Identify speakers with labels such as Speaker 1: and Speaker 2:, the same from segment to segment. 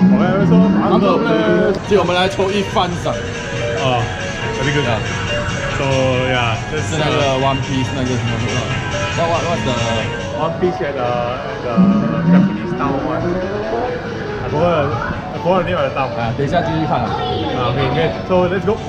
Speaker 1: 我们会说马桶呢，
Speaker 2: 就我们来抽一番赏。
Speaker 1: 哦，这个啊，so yeah， 这
Speaker 2: 是那个 One Piece 那个什么？What the
Speaker 1: One Piece and Japanese style one。I forgot the name of the style。
Speaker 2: 啊，等一下继续看啊。
Speaker 1: OK，so let's go。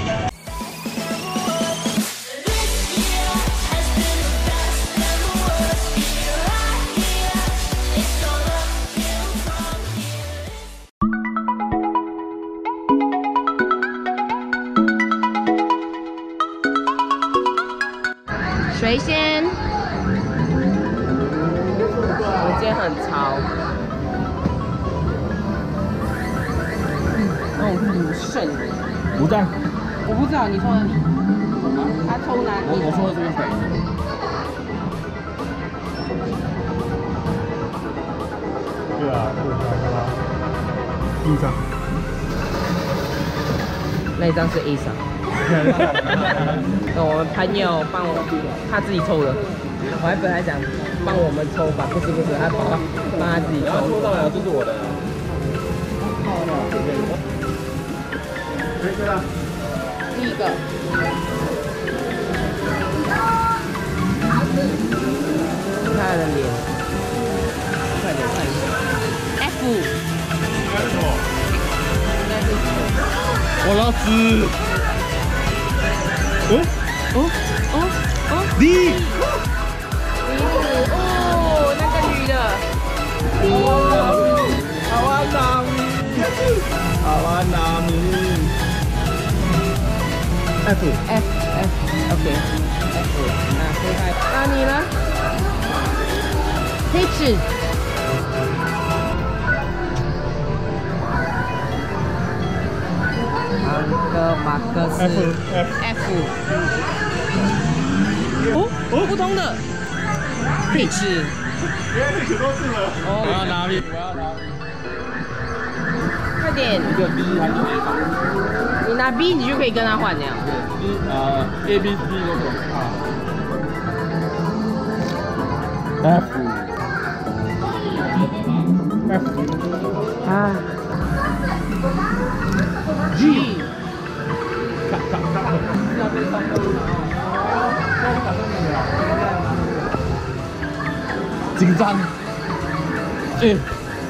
Speaker 3: 谁先？我今天很潮。那种鲁迅。
Speaker 2: 吴战。
Speaker 3: 我不知道你抽哪里。他抽哪里？
Speaker 2: 我说的这个水。
Speaker 1: 对啊，第一张。
Speaker 3: 那一张是 A 赏。我们朋友帮我，他自己抽的。我还本来想帮我们抽吧，不是，他帮他自己抽。
Speaker 2: 抽到了，这是我的。
Speaker 1: 对了，
Speaker 3: 第一个。他的脸。快点看一下。F。
Speaker 1: 应该是什么？
Speaker 3: 应该是。
Speaker 2: 我老子。
Speaker 1: D。
Speaker 3: 哦，那个女的。
Speaker 2: 阿瓦纳米。
Speaker 3: F，OK。F， 那推开。那你呢？H。马克思 F。哦，不同的。H。
Speaker 1: 原来你选错字了。
Speaker 2: 我要拿 B， 我要拿 B。
Speaker 3: 快点。
Speaker 2: 一个 B 还是 A 吧？
Speaker 3: 你拿 B， 你就可以跟他换那样。
Speaker 2: 对 ，A B C 都可以。F。
Speaker 3: 啊。G。
Speaker 2: 紧张。H。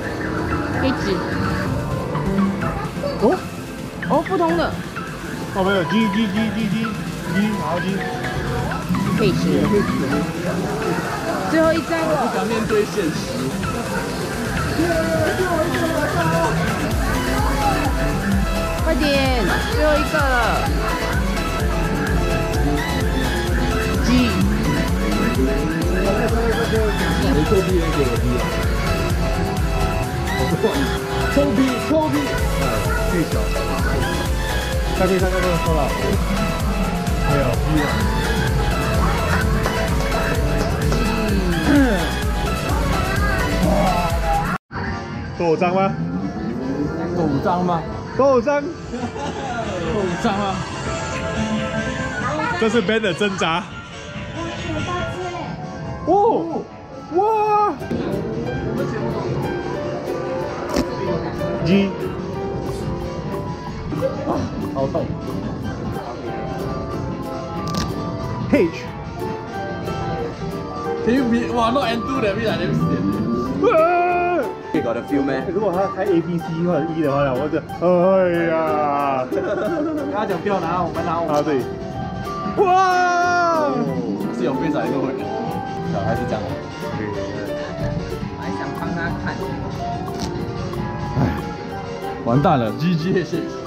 Speaker 3: 哦，不同的。
Speaker 1: 哦，没有 G， 好 G。
Speaker 3: H。最后一张了。
Speaker 2: 不想面对现实。
Speaker 3: 快点，最后一个了。G。
Speaker 2: 你抽 B 给我 B 啊！抽 B。
Speaker 1: 最小。下面抽了。没有 B 了。多少张吗？
Speaker 2: 多5张吗？
Speaker 1: 多少张？
Speaker 2: 多5张吗？
Speaker 1: 这是 Ben 的挣扎。哦，哇 ！G。
Speaker 2: 啊，好痛。
Speaker 1: H。
Speaker 2: Can you be？ 哇 ，not and do that be like damn sian。你 got a feel 咩？
Speaker 1: 如果他开 A B C 或者 E 的话呢，我就哎呀，
Speaker 2: 跟他讲不要拿，我们拿。
Speaker 1: 啊对。哇！
Speaker 2: 是有非常一个会，小孩子这样。
Speaker 3: 我还想帮他看。
Speaker 2: 唉，完蛋了 ，GG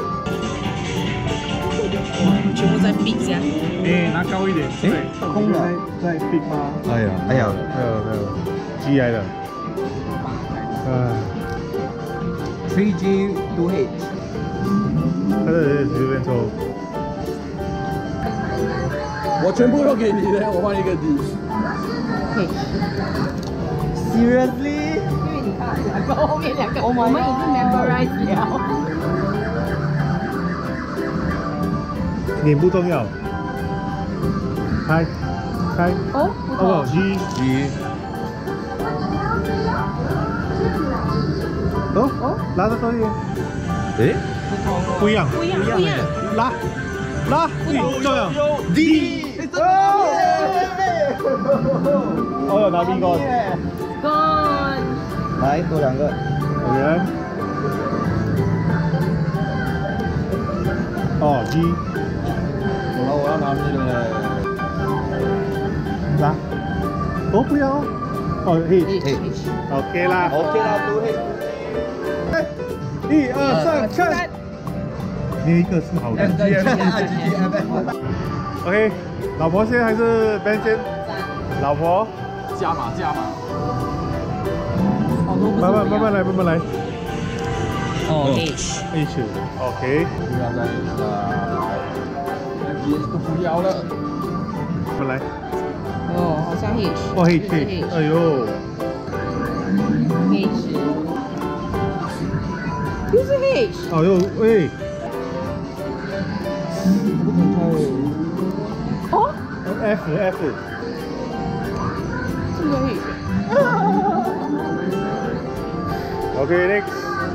Speaker 3: 全部在 B 加。
Speaker 1: 哎，拿高一点。哎，
Speaker 2: 空了，
Speaker 1: 在 Big 吗？
Speaker 2: 哎呀
Speaker 1: 没有 G 来的。
Speaker 3: 3G 2H。
Speaker 1: 他在随便抽。
Speaker 2: 我全部都给你的，我换一个 D。Seriously？
Speaker 3: 因为你看两个后面2个，我们已经 memorize 了。
Speaker 1: 脸不重要。开。哦，G。 哦，拉得多一点。
Speaker 2: 诶，
Speaker 1: 不一样，
Speaker 3: 不一样，不一样。
Speaker 1: 拉，这样。D。哦，拿 B ก่อน
Speaker 3: ก่อน
Speaker 4: 来多2个。
Speaker 1: OK。哦，G。
Speaker 2: 我要拿 B 了。
Speaker 1: 拉。哦，不要。哦，H。OK 啦。
Speaker 4: OK 啦，都会。
Speaker 1: 1、2、3，看。那一个是好的。OK， 老婆先还是 Ben 先？老婆。
Speaker 2: 加码。
Speaker 1: 慢慢来。
Speaker 3: 哦 H。
Speaker 2: 不要再都不要了。
Speaker 1: 慢来。
Speaker 3: 哦，好像 H。
Speaker 1: 哦 H。哎呦。
Speaker 3: H。又是 H。
Speaker 1: 哦呦，喂。
Speaker 3: 哦
Speaker 1: F。
Speaker 3: 这个 H。
Speaker 1: OK next。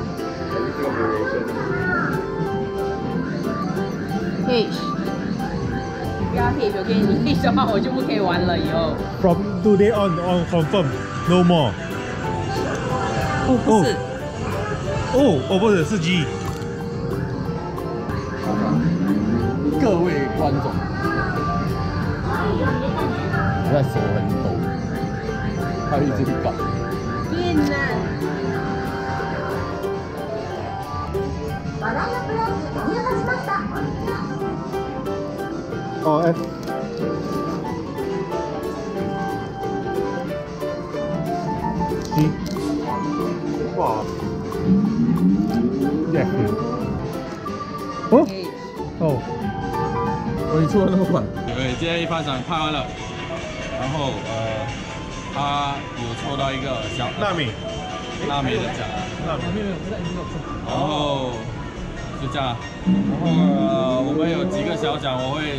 Speaker 3: H。不要 H， 我给你 H 的话，我就不可以玩了以后。
Speaker 1: From today on confirm no more。
Speaker 3: 哦，不是。
Speaker 1: 哦，不是，是 G。
Speaker 2: 各位观众，我在手很抖，他一直搞。
Speaker 3: 变难。
Speaker 1: 哦 F。G。哇。F。哦。
Speaker 2: 你出的那么快？对，今天一番赏拍完了，然后他有抽到一个小
Speaker 1: 纳米
Speaker 2: 的奖，然后就这样，然后我们有几个小奖，我会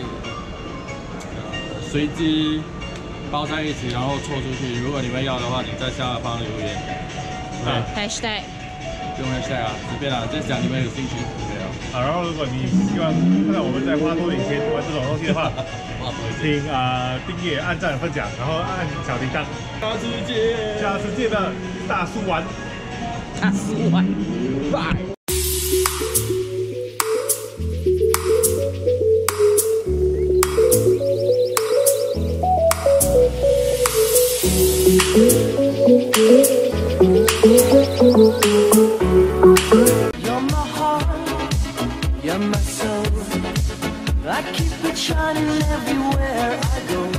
Speaker 2: 随机包在一起，然后抽出去。如果你们要的话，你在下方留言。
Speaker 3: #
Speaker 1: 不用 hashtag 啊，随便啦，就讲你们有兴趣。对啊。
Speaker 4: 好，然后如果你希望看到我们在花多点钱玩这种东西的话，请订阅、按赞、分享，然后按小铃铛。下次见的大叔玩。
Speaker 3: 拜。
Speaker 5: You're my heart, you're my soul. I keep it shining everywhere I go.